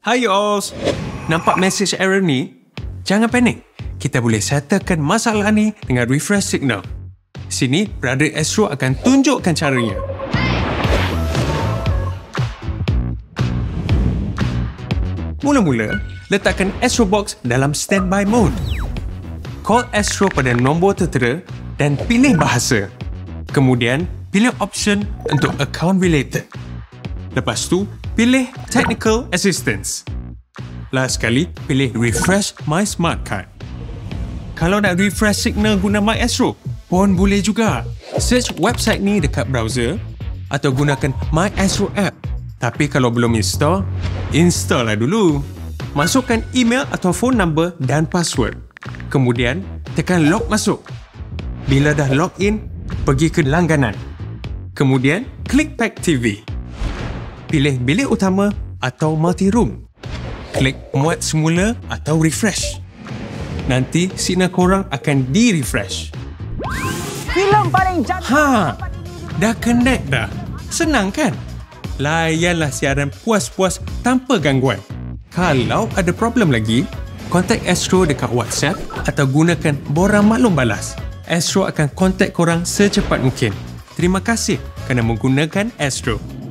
Hai all. Nampak message error ni? Jangan panik. Kita boleh settlekan masalah ni dengan refresh signal. Sini, Brother Astro akan tunjukkan caranya. Mula-mula, letakkan Astro Box dalam standby mode. Call Astro pada nombor tertera dan pilih bahasa. Kemudian, pilih option untuk account related. Lepas tu, pilih Technical Assistance. Last sekali, pilih Refresh My Smart Card. Kalau nak refresh signal guna My Astro, pun boleh juga. Search website ni dekat browser atau gunakan My Astro app. Tapi kalau belum install lah dulu. Masukkan email atau phone number dan password. Kemudian, tekan log masuk. Bila dah log in, pergi ke langganan. Kemudian, klik Pack TV. Pilih bilik utama atau multi-room. Klik muat semula atau refresh. Nanti signal korang akan di-refresh. Filem paling Ha! Dah connect dah. Senang kan? Layanlah siaran puas-puas tanpa gangguan. Kalau ada problem lagi, kontak Astro dekat WhatsApp atau gunakan borang maklum balas. Astro akan kontak korang secepat mungkin. Terima kasih kerana menggunakan Astro.